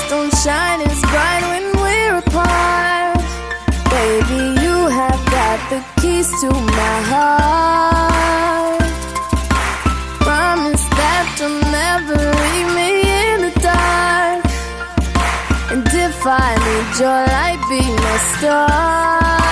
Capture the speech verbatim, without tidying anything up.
don't shine as bright when we're apart. Baby, you have got the keys to my heart. Promise that you'll never leave me in the dark. And if I need your light, be my star.